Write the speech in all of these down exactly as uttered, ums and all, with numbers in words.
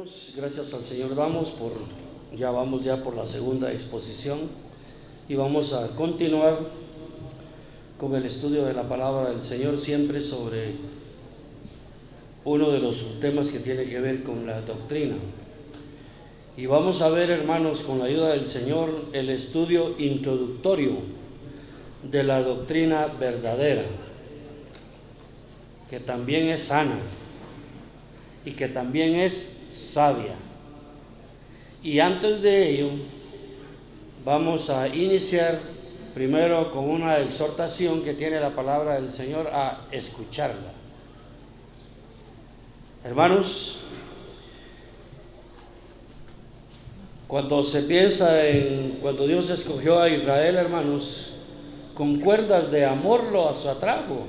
hermanos, gracias al Señor damos por, ya vamos ya por la segunda exposición y vamos a continuar con el estudio de la palabra del Señor, siempre sobre uno de los temas que tiene que ver con la doctrina. Y vamos a ver, hermanos, con la ayuda del Señor, el estudio introductorio de la doctrina verdadera, que también es sana y que también es sabia. Y antes de ello, vamos a iniciar primero con una exhortación que tiene la palabra del Señor a escucharla. Hermanos, cuando se piensa en cuando Dios escogió a Israel, hermanos, con cuerdas de amor lo atrajo.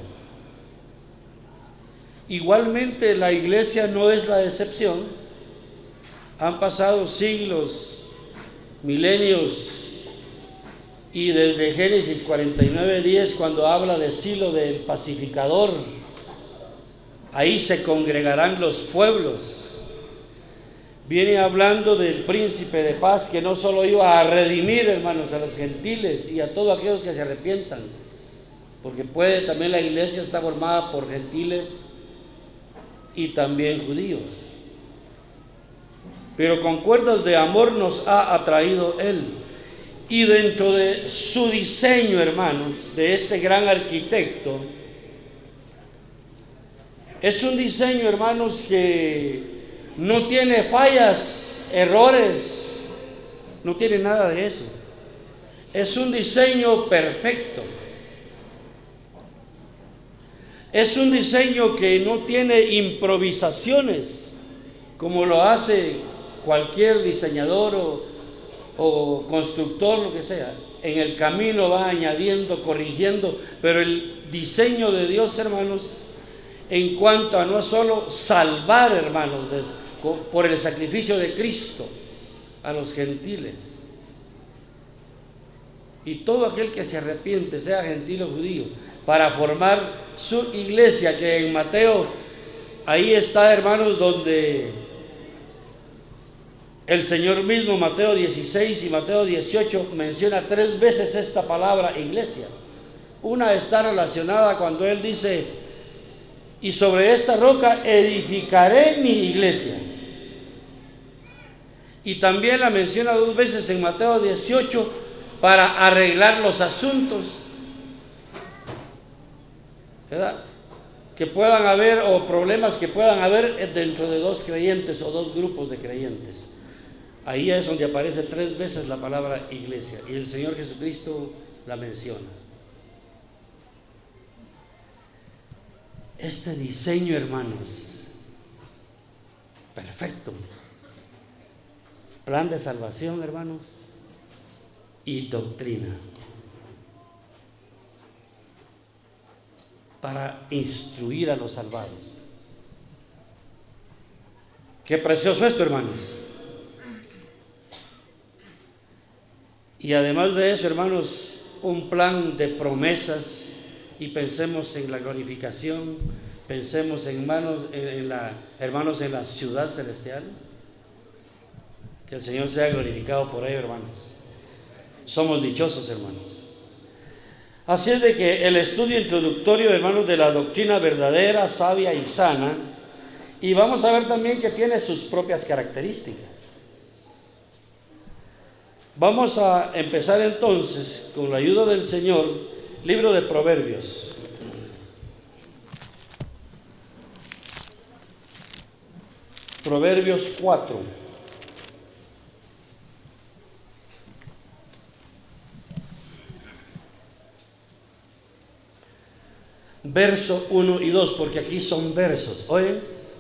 Igualmente la iglesia no es la excepción. Han pasado siglos, milenios, y desde Génesis cuarenta y nueve diez, cuando habla de Silo del pacificador, ahí se congregarán los pueblos. Viene hablando del príncipe de paz, que no solo iba a redimir, hermanos, a los gentiles y a todos aquellos que se arrepientan, porque puede también la iglesia está formada por gentiles y también judíos, pero con cuerdas de amor nos ha atraído Él. Y dentro de su diseño, hermanos, de este gran arquitecto, es un diseño, hermanos, que no tiene fallas, errores, no tiene nada de eso. Es un diseño perfecto. Es un diseño que no tiene improvisaciones, como lo hace cualquier diseñador o, o constructor, lo que sea. En el camino va añadiendo, corrigiendo, pero el diseño de Dios, hermanos, en cuanto a no solo salvar, hermanos, de, por el sacrificio de Cristo a los gentiles, y todo aquel que se arrepiente, sea gentil o judío, para formar su iglesia, que en Mateo, ahí está, hermanos, donde el Señor mismo, Mateo dieciséis y Mateo dieciocho, menciona tres veces esta palabra iglesia. Una está relacionada cuando Él dice: y sobre esta roca edificaré mi iglesia. Y también la menciona dos veces en Mateo dieciocho para arreglar los asuntos, ¿verdad?, que puedan haber, o problemas que puedan haber dentro de dos creyentes o dos grupos de creyentes. Ahí es donde aparece tres veces la palabra iglesia, y el Señor Jesucristo la menciona. Este diseño, hermanos, perfecto, plan de salvación, hermanos, y doctrina, para instruir a los salvados. Qué precioso esto, hermanos. Y además de eso, hermanos, un plan de promesas. Y pensemos en la glorificación, pensemos en, manos, en la, hermanos, en la ciudad celestial. Que el Señor sea glorificado por ello, hermanos. Somos dichosos, hermanos. Así es de que el estudio introductorio, hermanos, de la doctrina verdadera, sabia y sana, y vamos a ver también que tiene sus propias características. Vamos a empezar entonces, con la ayuda del Señor, libro de Proverbios. Proverbios cuatro. Verso uno y dos, porque aquí son versos. Oye,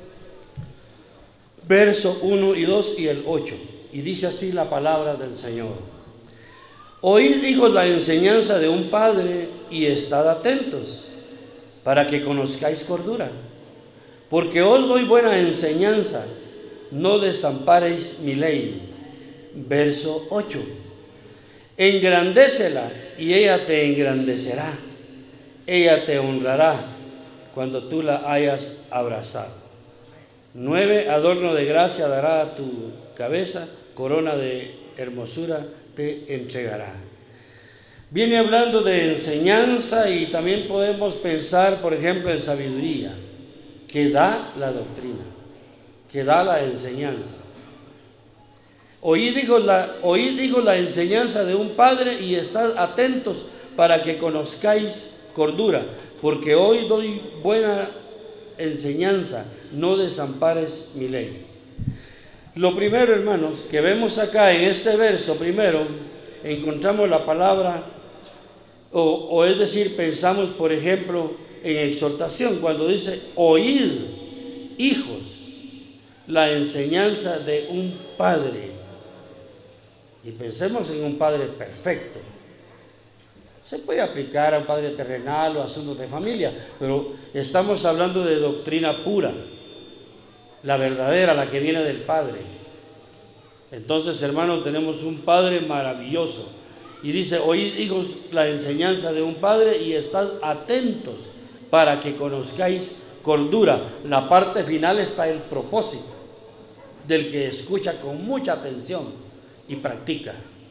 verso uno y dos y el ocho. Y dice así la palabra del Señor: oíd, hijos, la enseñanza de un padre, y estad atentos, para que conozcáis cordura. Porque os doy buena enseñanza, no desamparéis mi ley. Verso ocho. Engrandécela, y ella te engrandecerá. Ella te honrará cuando tú la hayas abrazado. Nueve, adorno de gracia dará a tu cabeza, corona de hermosura te entregará. Viene hablando de enseñanza y también podemos pensar, por ejemplo, en sabiduría, que da la doctrina, que da la enseñanza. Oí digo la, oí digo la enseñanza de un padre y estad atentos para que conozcáis cordura, porque hoy doy buena enseñanza, no desampares mi ley. Lo primero, hermanos, que vemos acá en este verso, primero, encontramos la palabra, o, o es decir, pensamos, por ejemplo, en exhortación, cuando dice, oíd, hijos, la enseñanza de un padre. Y pensemos en un padre perfecto. Se puede aplicar a un padre terrenal o asuntos de familia, pero estamos hablando de doctrina pura, la verdadera, la que viene del Padre. Entonces, hermanos, tenemos un Padre maravilloso. Y dice, oíd, hijos, la enseñanza de un Padre y estad atentos para que conozcáis cordura. La parte final está el propósito del que escucha con mucha atención y practica.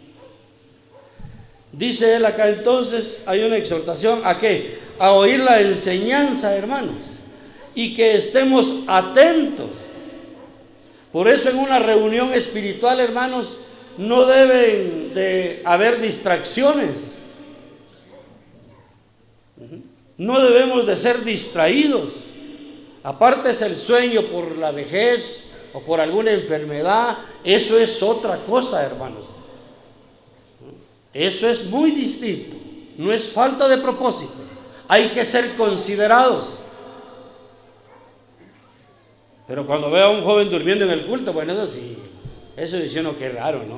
Dice él acá entonces, hay una exhortación a qué, a oír la enseñanza, hermanos, y que estemos atentos. Por eso en una reunión espiritual, hermanos, no deben de haber distracciones. No debemos de ser distraídos. Aparte es el sueño por la vejez o por alguna enfermedad, eso es otra cosa, hermanos. Eso es muy distinto, no es falta de propósito, hay que ser considerados. Pero cuando veo a un joven durmiendo en el culto, bueno, eso sí, eso dice uno que es raro, ¿no?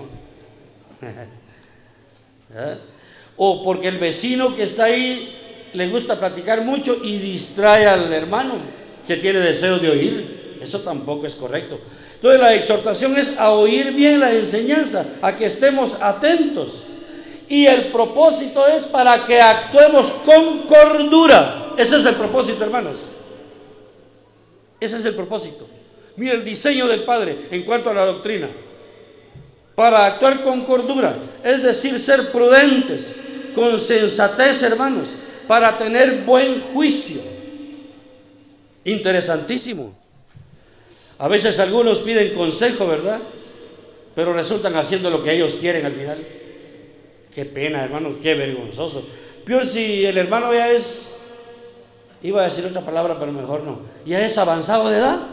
¿Eh? O porque el vecino que está ahí le gusta platicar mucho y distrae al hermano que tiene deseos de oír, eso tampoco es correcto. Entonces la exhortación es a oír bien la enseñanza, a que estemos atentos. Y el propósito es para que actuemos con cordura. Ese es el propósito, hermanos. Ese es el propósito. Mira el diseño del Padre en cuanto a la doctrina. Para actuar con cordura, es decir, ser prudentes, con sensatez, hermanos, para tener buen juicio. Interesantísimo. A veces algunos piden consejo, ¿verdad? Pero resultan haciendo lo que ellos quieren al final. Qué pena, hermanos, qué vergonzoso. Peor si el hermano ya es, iba a decir otra palabra, pero mejor no, ya es avanzado de edad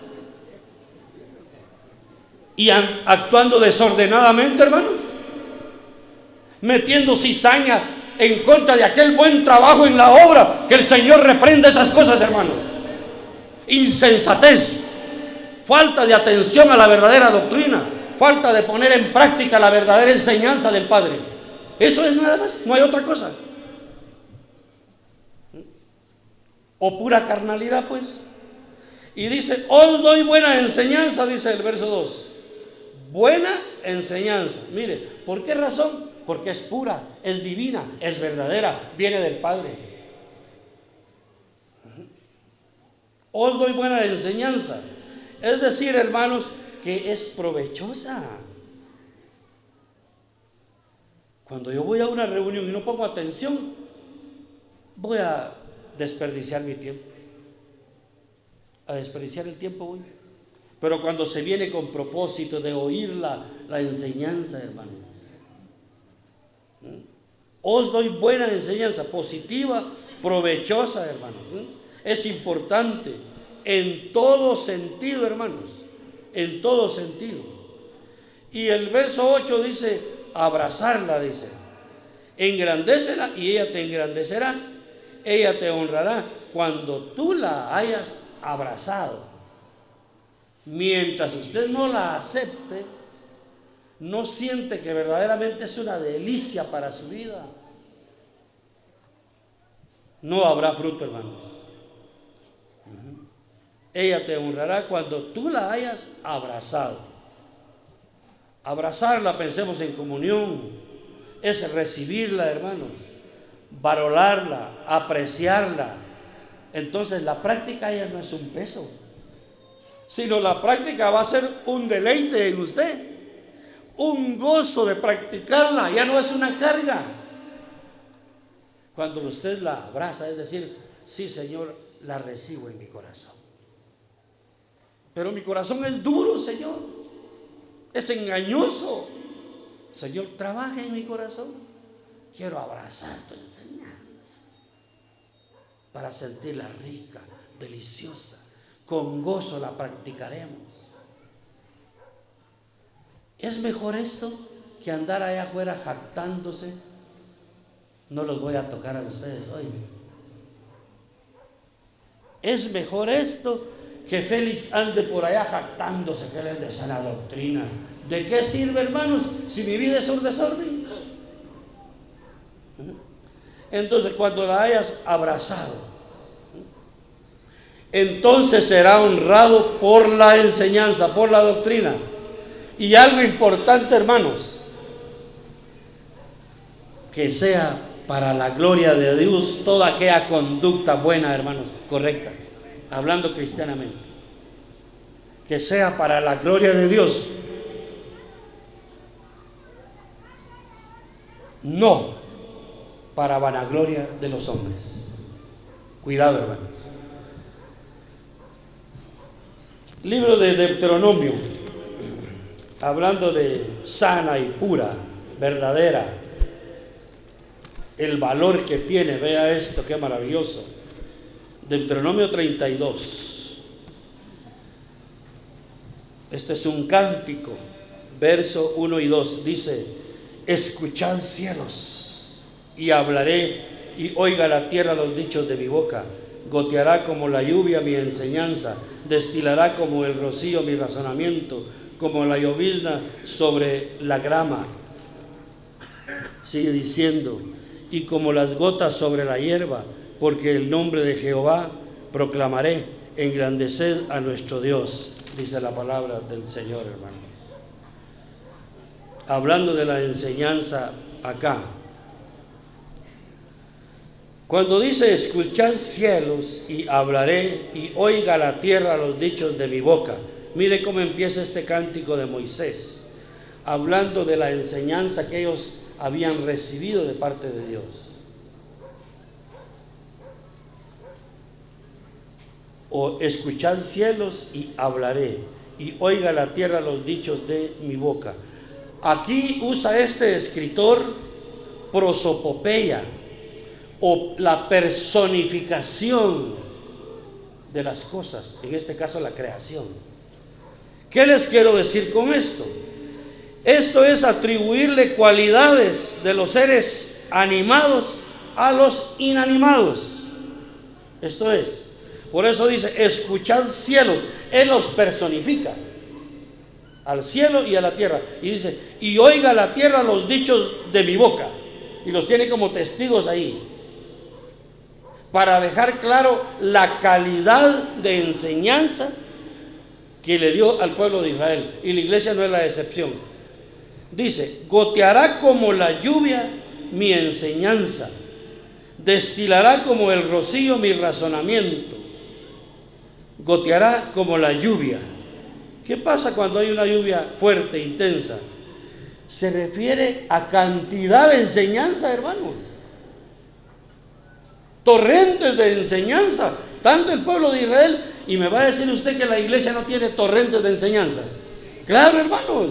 y actuando desordenadamente, hermanos, metiendo cizaña en contra de aquel buen trabajo en la obra. Que el Señor reprenda esas cosas, hermanos. Insensatez, falta de atención a la verdadera doctrina, falta de poner en práctica la verdadera enseñanza del Padre. Eso es nada más, no hay otra cosa. O pura carnalidad, pues. Y dice, os doy buena enseñanza, dice el verso dos. Buena enseñanza. Mire, ¿por qué razón? Porque es pura, es divina, es verdadera, viene del Padre. Os doy buena enseñanza. Es decir, hermanos, que es provechosa. Cuando yo voy a una reunión y no pongo atención, voy a desperdiciar mi tiempo. A desperdiciar el tiempo voy. Pero cuando se viene con propósito de oír la, la enseñanza, hermano, ¿eh? Os doy buena enseñanza, positiva, provechosa, hermanos. ¿eh? Es importante en todo sentido, hermanos, en todo sentido. Y el verso ocho dice, abrazarla, dice, engrandécela y ella te engrandecerá, ella te honrará cuando tú la hayas abrazado. Mientras usted no la acepte, no siente que verdaderamente es una delicia para su vida, no habrá fruto, hermanos. Uh-huh. Ella te honrará cuando tú la hayas abrazado. Abrazarla, pensemos en comunión, es recibirla, hermanos, valorar,la, apreciarla. Entonces la práctica ya no es un peso. sino la práctica va a ser un deleite en usted, un gozo de practicarla, ya no es una carga. Cuando usted la abraza, es decir, sí, Señor, la recibo en mi corazón. Pero mi corazón es duro, Señor, es engañoso. Señor, trabaja en mi corazón. Quiero abrazar tu enseñanza para sentirla rica, deliciosa. Con gozo la practicaremos. ¿Es mejor esto que andar allá afuera jactándose? No los voy a tocar a ustedes hoy. ¿Es mejor esto que Félix ande por allá jactándose que él es de sana doctrina? ¿De qué sirve, hermanos, si mi vida es un desorden? Entonces, cuando la hayas abrazado, entonces será honrado por la enseñanza, por la doctrina. Y algo importante, hermanos, que sea para la gloria de Dios toda aquella conducta buena, hermanos, correcta, hablando cristianamente, que sea para la gloria de Dios, no para vanagloria de los hombres. Cuidado, hermanos. Libro de Deuteronomio, hablando de sana y pura, verdadera, el valor que tiene, vea esto, qué maravilloso. Deuteronomio treinta y dos. Este es un cántico, verso uno y dos, dice: escuchad cielos, y hablaré, y oiga la tierra los dichos de mi boca. Goteará como la lluvia mi enseñanza, destilará como el rocío mi razonamiento, como la llovizna sobre la grama. Sigue diciendo: y como las gotas sobre la hierba, porque el nombre de Jehová proclamaré, engrandeced a nuestro Dios, dice la palabra del Señor, hermanos. Hablando de la enseñanza acá, cuando dice escuchad cielos y hablaré, y oiga la tierra los dichos de mi boca, mire cómo empieza este cántico de Moisés, hablando de la enseñanza que ellos habían recibido de parte de Dios. O escuchad cielos y hablaré, y oiga la tierra los dichos de mi boca. Aquí usa este escritor prosopopeya, o la personificación de las cosas, en este caso la creación. ¿Qué les quiero decir con esto? Esto es atribuirle cualidades de los seres animados a los inanimados. Esto es, por eso dice, escuchad cielos. Él los personifica, al cielo y a la tierra. Y dice, y oiga la tierra los dichos de mi boca. Y los tiene como testigos ahí, para dejar claro la calidad de enseñanza que le dio al pueblo de Israel. Y la iglesia no es la excepción. Dice, goteará como la lluvia mi enseñanza, destilará como el rocío mi razonamiento. Goteará como la lluvia. ¿Qué pasa cuando hay una lluvia fuerte, intensa? Se refiere a cantidad de enseñanza, hermanos. Torrentes de enseñanza, tanto el pueblo de Israel. Y me va a decir usted que la iglesia no tiene torrentes de enseñanza. Claro, hermanos.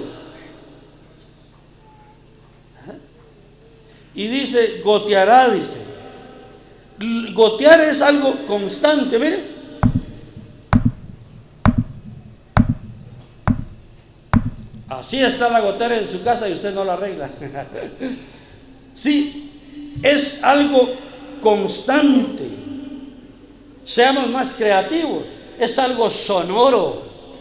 Y dice, goteará, dice. Gotear es algo constante, mire. Así está la gotera en su casa y usted no la arregla. Sí, es algo constante. Seamos más creativos. Es algo sonoro.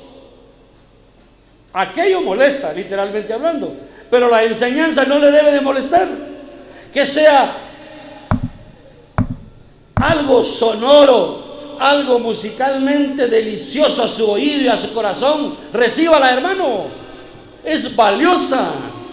Aquello molesta, literalmente hablando, pero la enseñanza no le debe de molestar. Que sea algo sonoro, algo musicalmente delicioso a su oído y a su corazón. Recíbala, hermano. Es valiosa.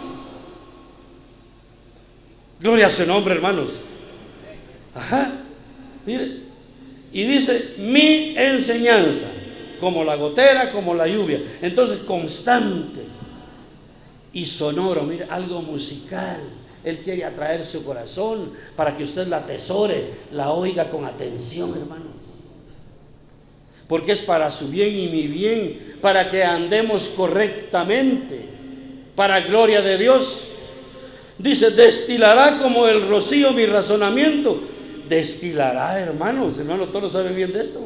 Gloria a su nombre, hermanos. Ajá. Mire. Y dice, mi enseñanza, como la gotera, como la lluvia. Entonces, constante y sonoro, mire, algo musical. Él quiere atraer su corazón para que usted la atesore, la oiga con atención, hermanos. Porque es para su bien y mi bien, para que andemos correctamente, para gloria de Dios. Dice, destilará como el rocío mi razonamiento. Destilará, hermanos, hermanos, todos saben bien de esto.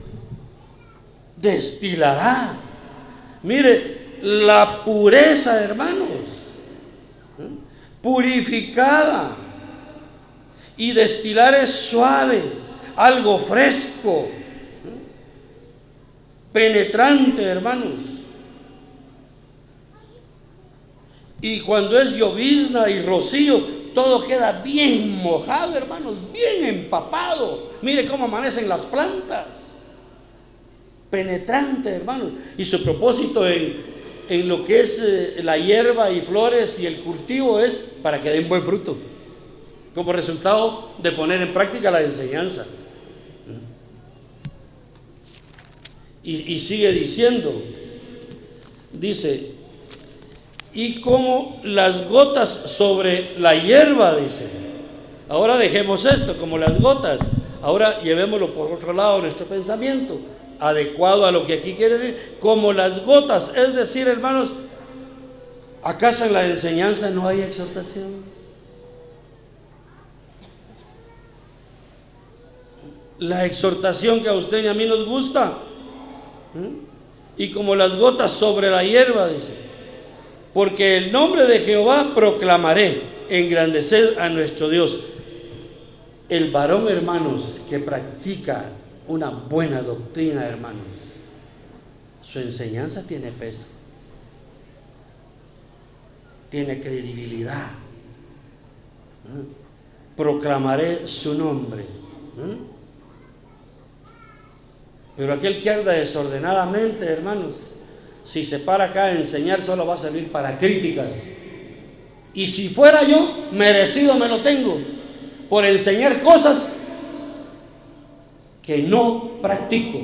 Destilará. Mire, la pureza, hermanos, purificada. Y destilar es suave, algo fresco, penetrante, hermanos. Y cuando es llovizna y rocío, todo queda bien mojado, hermanos, bien empapado. Mire cómo amanecen las plantas. Penetrante, hermanos. Y su propósito en, en lo que es eh, la hierba y flores y el cultivo es para que den buen fruto, como resultado de poner en práctica la enseñanza. Y, y sigue diciendo, dice, y como las gotas sobre la hierba, dice. Ahora dejemos esto, como las gotas. Ahora llevémoslo por otro lado, nuestro pensamiento, adecuado a lo que aquí quiere decir. Como las gotas, es decir, hermanos, ¿acaso en la enseñanza no hay exhortación? La exhortación que a usted y a mí nos gusta. Y como las gotas sobre la hierba, dice, porque el nombre de Jehová proclamaré, engrandecer a nuestro Dios. El varón, hermanos, que practica una buena doctrina, hermanos, su enseñanza tiene peso, tiene credibilidad. Proclamaré su nombre. Pero aquel que anda desordenadamente, hermanos, si se para acá a enseñar, solo va a servir para críticas. Y si fuera yo, merecido me lo tengo por enseñar cosas que no practico.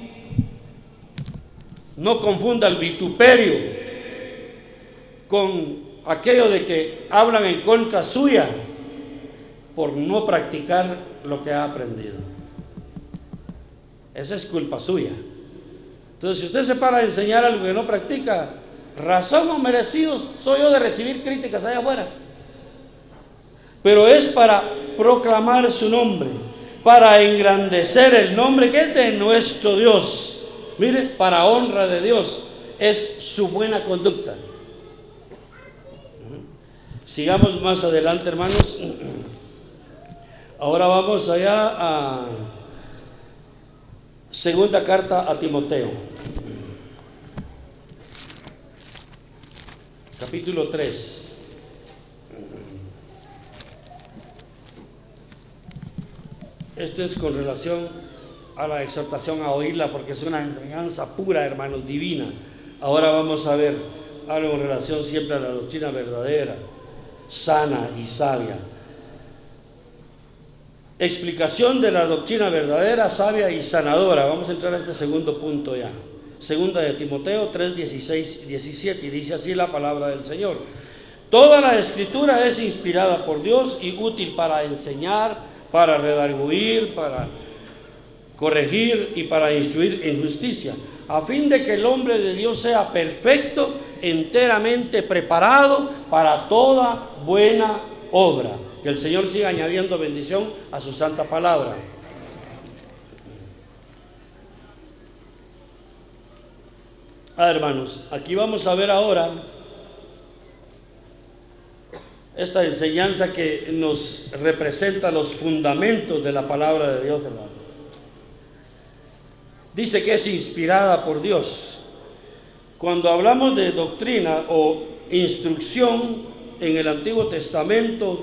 No confunda el vituperio con aquello de que hablan en contra suya por no practicar lo que ha aprendido. Esa es culpa suya. Entonces, si usted se para a enseñar algo que no practica, razón o merecido soy yo de recibir críticas allá afuera. Pero es para proclamar su nombre, para engrandecer el nombre que es de nuestro Dios. Mire, para honra de Dios, es su buena conducta. Sigamos más adelante, hermanos. Ahora vamos allá a segunda carta a Timoteo, capítulo tres. Esto es con relación a la exhortación a oírla, porque es una enseñanza pura, hermanos, divina. Ahora vamos a ver algo en relación siempre a la doctrina verdadera, sana y sabia. Explicación de la doctrina verdadera, sabia y sanadora. Vamos a entrar a este segundo punto ya. Segunda de Timoteo tres, dieciséis y diecisiete, y dice así la palabra del Señor. Toda la escritura es inspirada por Dios y útil para enseñar, para redarguir, para corregir y para instruir en justicia, a fin de que el hombre de Dios sea perfecto, enteramente preparado para toda buena obra. Que el Señor siga añadiendo bendición a su santa palabra. Ah, hermanos, aquí vamos a ver ahora esta enseñanza que nos representa los fundamentos de la palabra de Dios, hermanos. Dice que es inspirada por Dios. Cuando hablamos de doctrina o instrucción en el Antiguo Testamento,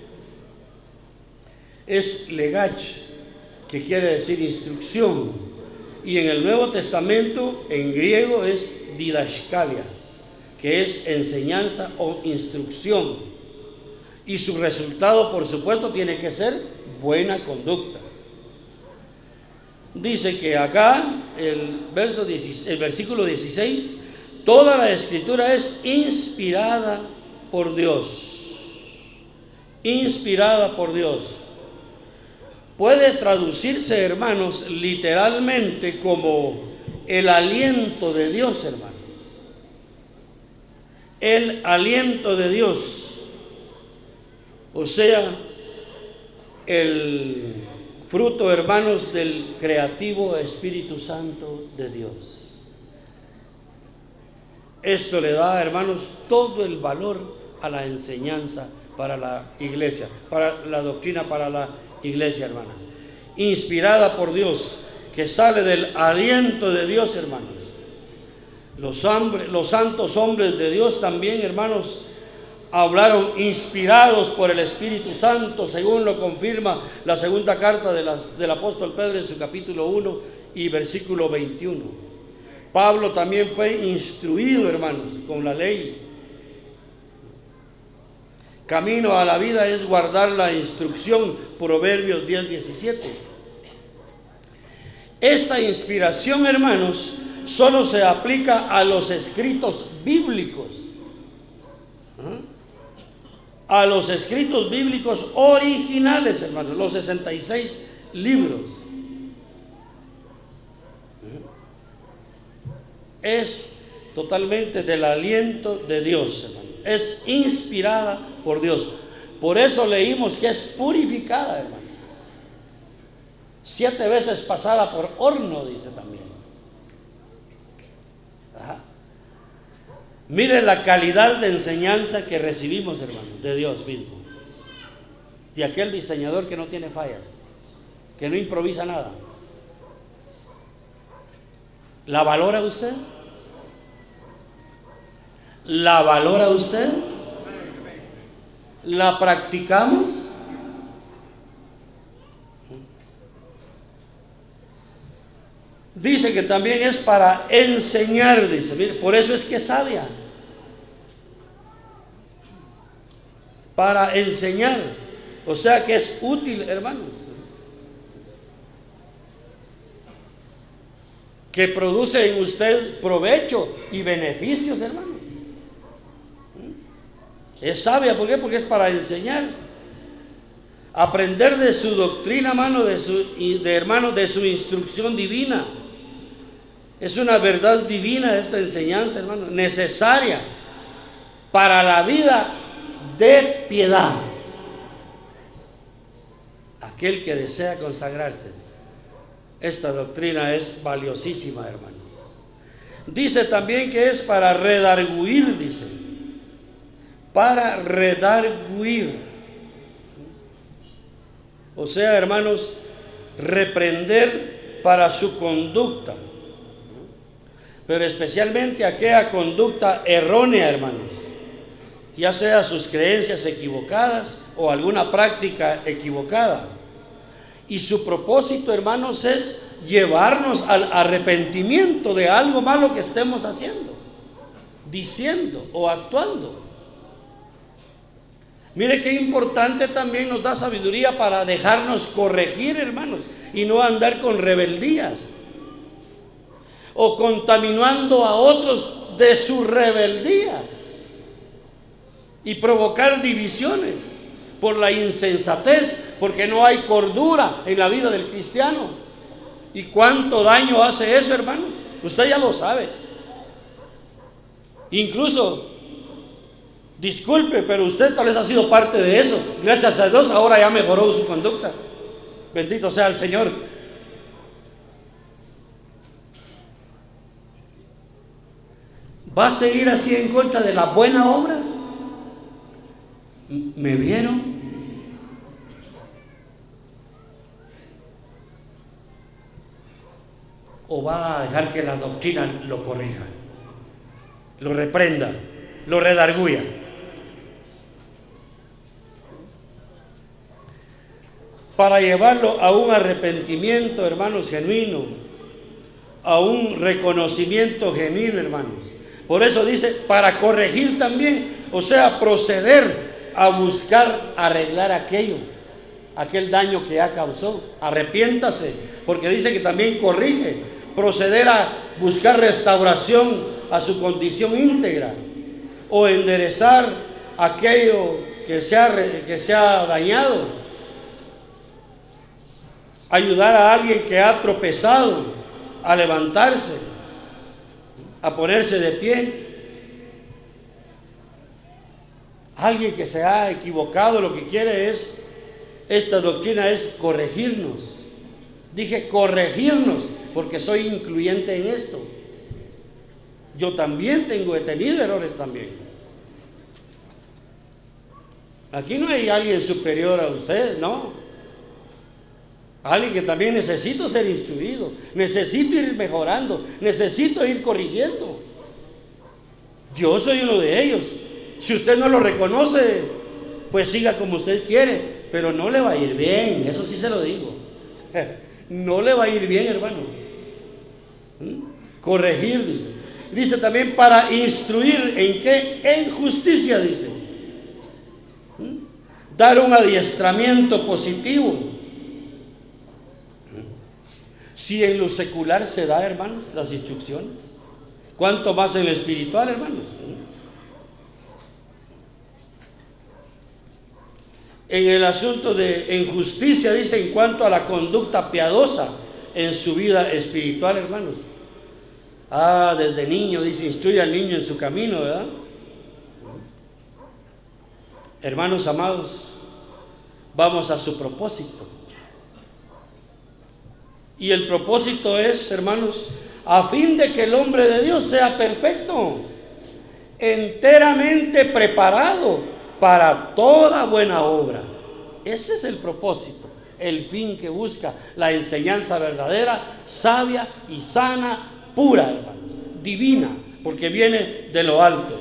es legach, que quiere decir instrucción, y en el Nuevo Testamento en griego es didascalia, que es enseñanza o instrucción, y su resultado, por supuesto, tiene que ser buena conducta. dice que acá, el, verso dieciséis, el versículo dieciséis, toda la escritura es inspirada por Dios. Inspirada por Dios. Puede traducirse, hermanos, literalmente como el aliento de Dios, hermanos. El aliento de Dios. O sea, el fruto, hermanos, del creativo Espíritu Santo de Dios. Esto le da, hermanos, todo el valor a la enseñanza para la iglesia, para la doctrina para la iglesia, hermanos. Inspirada por Dios, que sale del aliento de Dios, hermanos. Los, hombres, los santos hombres de Dios también, hermanos, hablaron inspirados por el Espíritu Santo, según lo confirma la segunda carta de la, del apóstol Pedro en su capítulo uno y versículo veintiuno. Pablo también fue instruido, hermanos, con la ley. Camino a la vida es guardar la instrucción, Proverbios diez, diecisiete. Esta inspiración, hermanos, solo se aplica a los escritos bíblicos. A los escritos bíblicos originales, hermanos, los sesenta y seis libros. Es totalmente del aliento de Dios, hermano. Es inspirada por Dios. Por eso leímos que es purificada, hermanos. Siete veces pasada por horno, dice también. Ajá. Mire la calidad de enseñanza que recibimos, hermanos, de Dios mismo. De aquel diseñador que no tiene fallas, que no improvisa nada. ¿La valora usted? ¿La valora usted? ¿La practicamos? Dice que también es para enseñar, dice, mire, por eso es que es sabia. Para enseñar, o sea que es útil, hermanos. Que produce en usted provecho y beneficios, hermanos. Es sabia, ¿por qué? Porque es para enseñar. Aprender de su doctrina, hermano, de su, de, hermano, de su instrucción divina. Es una verdad divina esta enseñanza, hermano, necesaria para la vida de piedad. Aquel que desea consagrarse, esta doctrina es valiosísima, hermano. Dice también que es para redarguir, dice, para redarguir. O sea, hermanos, reprender para su conducta, pero especialmente aquella conducta errónea, hermanos, ya sea sus creencias equivocadas o alguna práctica equivocada. Y su propósito, hermanos, es llevarnos al arrepentimiento de algo malo que estemos haciendo, diciendo o actuando. Mire qué importante también nos da sabiduría para dejarnos corregir, hermanos, y no andar con rebeldías o contaminando a otros de su rebeldía y provocar divisiones por la insensatez, porque no hay cordura en la vida del cristiano. ¿Y cuánto daño hace eso, hermanos? Usted ya lo sabe. Incluso, disculpe, pero usted tal vez ha sido parte de eso. Gracias a Dios ahora ya mejoró su conducta. Bendito sea el Señor. ¿Va a seguir así en contra de la buena obra? ¿Me vieron? ¿O va a dejar que la doctrina lo corrija, lo reprenda, lo redarguya? Para llevarlo a un arrepentimiento, hermanos, genuino, a un reconocimiento genuino, hermanos. Por eso dice, para corregir también, o sea, proceder a buscar arreglar aquello aquel daño que ya causó. Arrepiéntase, porque dice que también corrige, proceder a buscar restauración a su condición íntegra, o enderezar aquello que se ha, que se ha dañado, ayudar a alguien que ha tropezado a levantarse, a ponerse de pie. Alguien que se ha equivocado, lo que quiere es, esta doctrina es corregirnos. Dije corregirnos, porque soy incluyente en esto. Yo también tengo, he tenido errores también. Aquí no hay alguien superior a usted, no. Alguien que también necesito ser instruido, necesito ir mejorando, necesito ir corrigiendo. Yo soy uno de ellos. Si usted no lo reconoce, pues siga como usted quiere, pero no le va a ir bien, eso sí se lo digo. No le va a ir bien, hermano. Corregir, dice. Dice también para instruir, ¿en qué? En justicia, dice. Dar un adiestramiento positivo. Si en lo secular se da, hermanos, las instrucciones, ¿cuánto más en lo espiritual, hermanos? En el asunto de en justicia, dice, en cuanto a la conducta piadosa en su vida espiritual, hermanos. Ah, desde niño, dice, instruye al niño en su camino, ¿verdad? Hermanos amados, vamos a su propósito. Y el propósito es, hermanos, a fin de que el hombre de Dios sea perfecto, enteramente preparado para toda buena obra. Ese es el propósito, el fin que busca la enseñanza verdadera, sabia y sana, pura, hermanos, divina, porque viene de lo alto.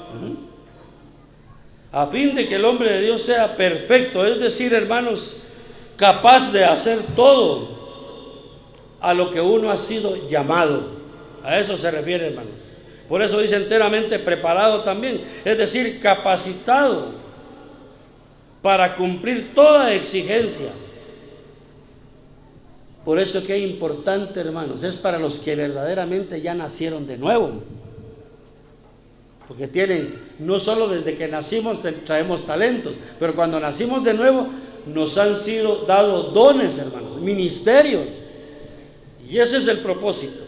A fin de que el hombre de Dios sea perfecto, es decir, hermanos, capaz de hacer todo a lo que uno ha sido llamado. A eso se refiere, hermanos. Por eso dice enteramente preparado también, es decir, capacitado para cumplir toda exigencia. Por eso que es importante, hermanos, es para los que verdaderamente ya nacieron de nuevo. Porque tienen, no solo desde que nacimos traemos talentos, pero cuando nacimos de nuevo nos han sido dados dones, hermanos, ministerios. Y ese es el propósito.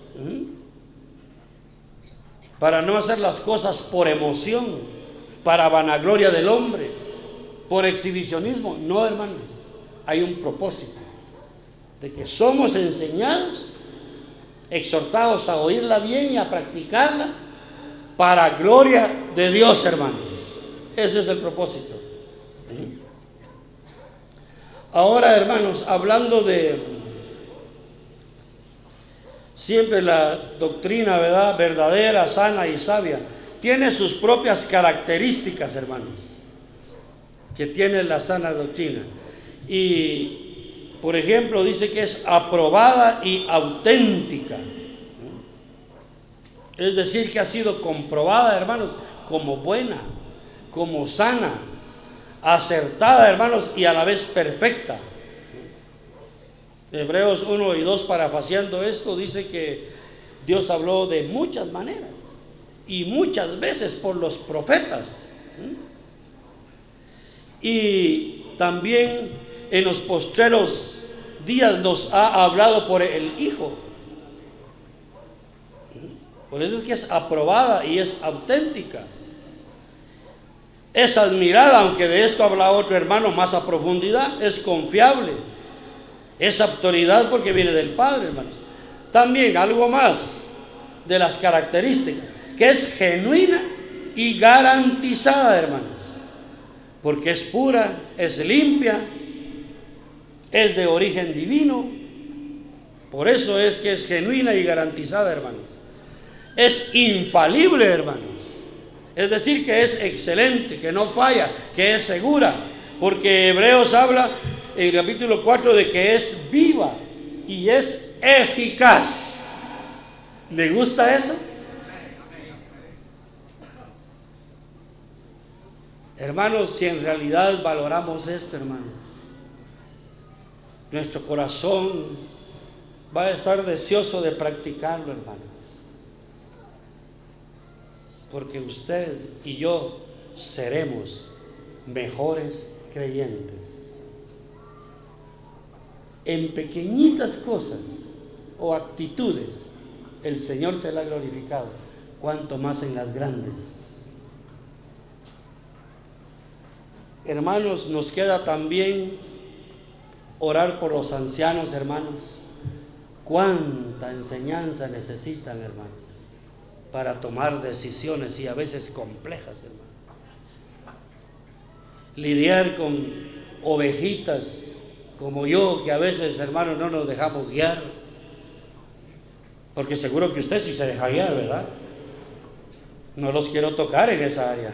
Para no hacer las cosas por emoción, para vanagloria del hombre, por exhibicionismo. No, hermanos, hay un propósito de que somos enseñados, exhortados a oírla bien y a practicarla para gloria de Dios, hermanos. Ese es el propósito. Ahora, hermanos, hablando de siempre la doctrina, ¿verdad?, verdadera, sana y sabia, tiene sus propias características, hermanos, que tiene la sana doctrina. Y, por ejemplo, dice que es aprobada y auténtica. Es decir, que ha sido comprobada, hermanos, como buena, como sana, acertada, hermanos, y a la vez perfecta. Hebreos uno y dos, parafaseando esto, dice que Dios habló de muchas maneras y muchas veces por los profetas, y también en los postreros días nos ha hablado por el Hijo. Por eso es que es aprobada y es auténtica, es admirada, aunque de esto habla otro hermano más a profundidad, es confiable, es autoridad porque viene del Padre, hermanos. También algo más de las características, que es genuina y garantizada, hermanos, porque es pura, es limpia, es de origen divino. Por eso es que es genuina y garantizada, hermanos. Es infalible, hermanos, es decir, que es excelente, que no falla, que es segura, porque Hebreos habla en el capítulo cuatro de que es viva y es eficaz. ¿Le gusta eso? Hermanos, si en realidad valoramos esto, hermanos, nuestro corazón va a estar deseoso de practicarlo, hermanos. Porque usted y yo seremos mejores creyentes. En pequeñitas cosas o actitudes el Señor se le ha glorificado, cuanto más en las grandes. Hermanos, nos queda también orar por los ancianos, hermanos. Cuánta enseñanza necesitan, hermanos, para tomar decisiones y a veces complejas, hermanos. Lidiar con ovejitas como yo, que a veces, hermanos, no nos dejamos guiar, porque seguro que usted sí se deja guiar, ¿verdad? No los quiero tocar en esa área.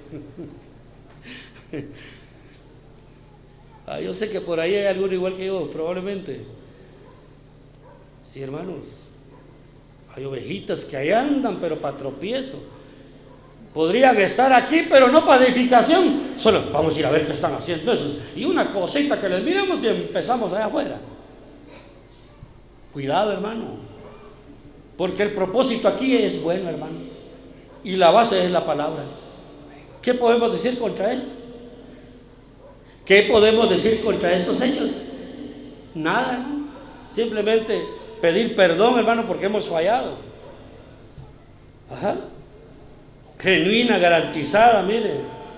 Ah, yo sé que por ahí hay alguno igual que yo, probablemente. Sí, hermanos, hay ovejitas que ahí andan, pero para tropiezo. Podrían estar aquí, pero no para edificación. Solo vamos a ir a ver qué están haciendo esos. Y una cosita que les miremos y empezamos allá afuera. Cuidado, hermano, porque el propósito aquí es bueno, hermano, y la base es la palabra. ¿Qué podemos decir contra esto? ¿Qué podemos decir contra estos hechos? Nada, ¿no? Simplemente pedir perdón, hermano, porque hemos fallado. Ajá. Genuina, garantizada, mire.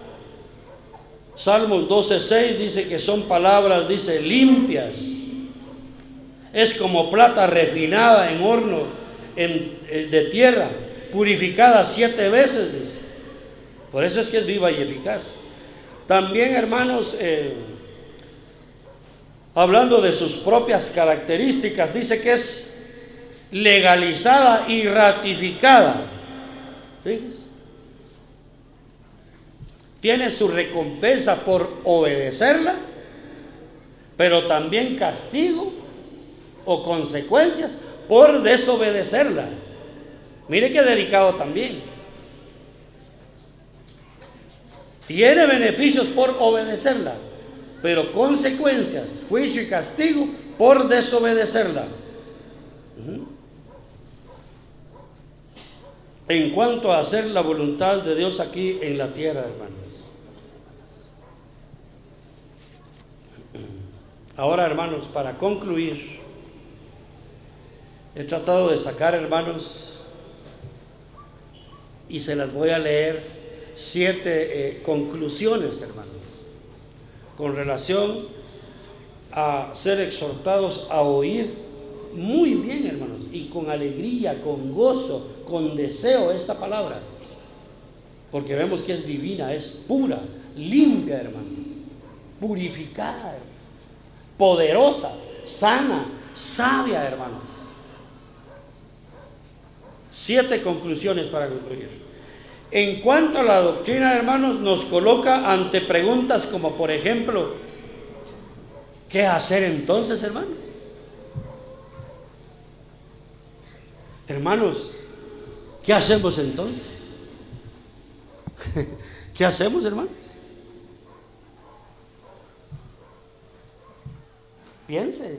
Salmos doce seis dice que son palabras, dice, limpias. Es como plata refinada en horno en, de tierra, purificada siete veces, dice. Por eso es que es viva y eficaz. También, hermanos, eh, hablando de sus propias características, dice que es legalizada y ratificada. Fíjense. Tiene su recompensa por obedecerla, pero también castigo o consecuencias por desobedecerla. Mire qué delicado también. Tiene beneficios por obedecerla, pero consecuencias, juicio y castigo por desobedecerla. En cuanto a hacer la voluntad de Dios aquí en la tierra, hermanos. Ahora, hermanos, para concluir, he tratado de sacar, hermanos, y se las voy a leer, siete eh, conclusiones, hermanos, con relación a ser exhortados a oír muy bien, hermanos, y con alegría, con gozo, con deseo esta palabra, porque vemos que es divina, es pura, limpia, hermanos, purificada, poderosa, sana, sabia, hermanos. Siete conclusiones para concluir. En cuanto a la doctrina, hermanos, nos coloca ante preguntas como, por ejemplo, ¿qué hacer entonces, hermano? Hermanos, ¿qué hacemos entonces? ¿Qué hacemos, hermanos? Piense.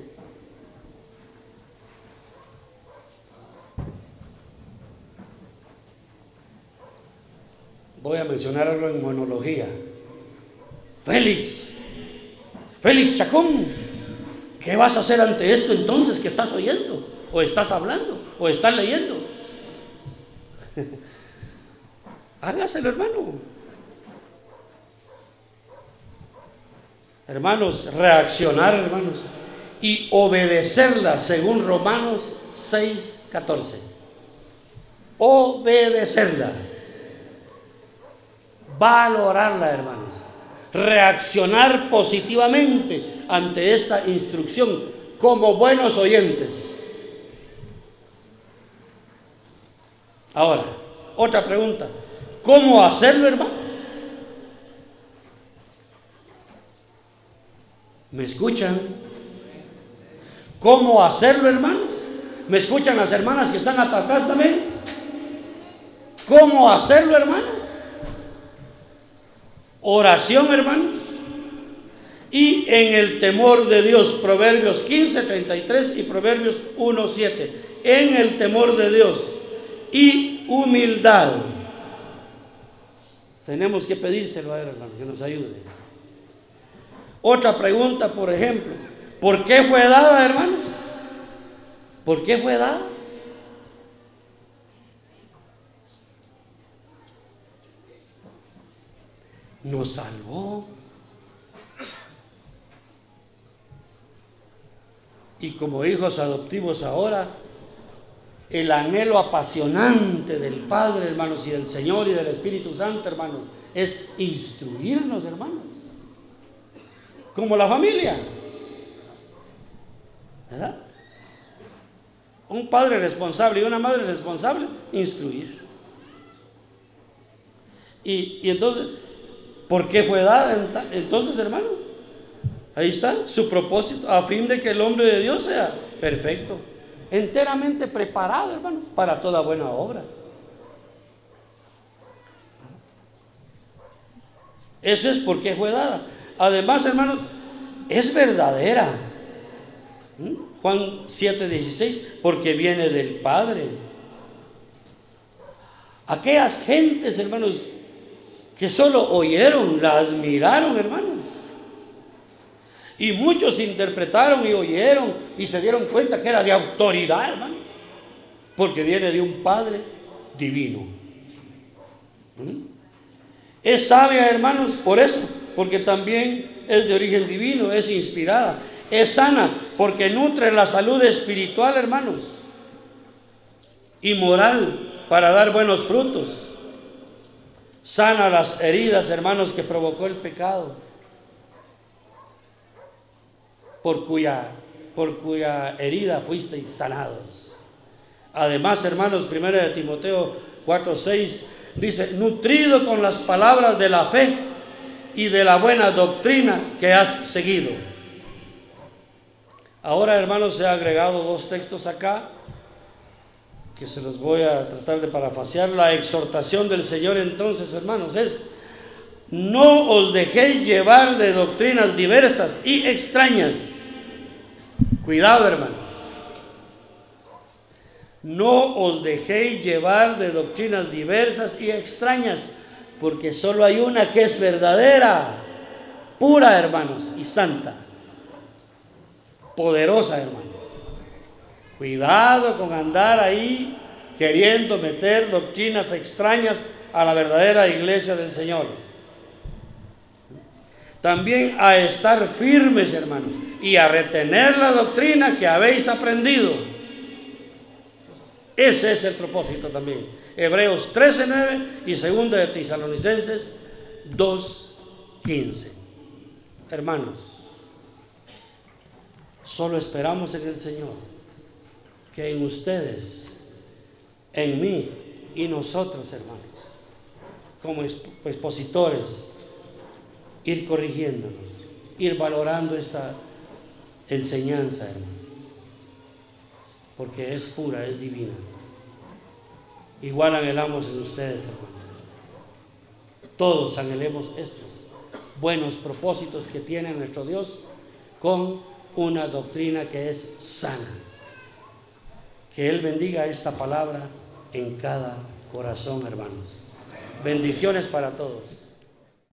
Voy a mencionar algo en monología. Félix, Félix Chacón, ¿qué vas a hacer ante esto entonces que estás oyendo? ¿O estás hablando? ¿O estás leyendo? Hágaselo, hermano. Hermanos, reaccionar, hermanos, y obedecerla según Romanos seis catorce. Obedecerla. Valorarla, hermanos. Reaccionar positivamente ante esta instrucción como buenos oyentes. Ahora, otra pregunta. ¿Cómo hacerlo, hermano? ¿Me escuchan? ¿Cómo hacerlo, hermanos? ¿Me escuchan las hermanas que están hasta atrás también? ¿Cómo hacerlo, hermanos? Oración, hermanos. y en el temor de Dios. Proverbios quince, treinta y tres y Proverbios uno, siete. En el temor de Dios y humildad. Tenemos que pedírselo a Él, hermano, que nos ayude. Otra pregunta, por ejemplo, ¿por qué fue dada, hermanos? ¿Por qué fue dada? Nos salvó. Y como hijos adoptivos ahora, el anhelo apasionante del Padre, hermanos, y del Señor y del Espíritu Santo, hermanos, es instruirnos, hermanos. Como la familia, ¿verdad? Un padre responsable y una madre responsable, instruir. Y, y entonces, ¿por qué fue dada entonces, hermano? Ahí está, su propósito, a fin de que el hombre de Dios sea perfecto, enteramente preparado, hermano, para toda buena obra. Eso es por qué fue dada. Además, hermanos, es verdadera. Juan siete, dieciséis, porque viene del Padre. Aquellas gentes, hermanos, que solo oyeron, la admiraron, hermanos. Y muchos interpretaron y oyeron y se dieron cuenta que era de autoridad, hermanos, porque viene de un Padre divino. ¿Mm? Es sabia, hermanos, por eso, porque también es de origen divino, es inspirada. Es sana porque nutre la salud espiritual, hermanos, y moral para dar buenos frutos. Sana las heridas, hermanos, que provocó el pecado, por cuya, por cuya herida fuisteis sanados. Además, hermanos, primera de Timoteo cuatro, seis dice, nutrido con las palabras de la fe y de la buena doctrina que has seguido. Ahora, hermanos, se han agregado dos textos acá que se los voy a tratar de parafrasear. La exhortación del Señor, entonces, hermanos, es: no os dejéis llevar de doctrinas diversas y extrañas. Cuidado, hermanos. No os dejéis llevar de doctrinas diversas y extrañas, porque solo hay una que es verdadera, pura, hermanos, y santa, poderosa, hermanos. Cuidado con andar ahí queriendo meter doctrinas extrañas a la verdadera iglesia del Señor. También a estar firmes, hermanos, y a retener la doctrina que habéis aprendido. Ese es el propósito también. Hebreos trece, nueve y segunda de Tesalonicenses dos, quince. Hermanos, solo esperamos en el Señor que en ustedes, en mí y nosotros, hermanos, como expositores, ir corrigiéndonos, ir valorando esta enseñanza, hermano, porque es pura, es divina. Igual anhelamos en ustedes, hermano. Todos anhelemos estos buenos propósitos que tiene nuestro Dios con una doctrina que es sana. Que Él bendiga esta palabra en cada corazón, hermanos. Bendiciones para todos.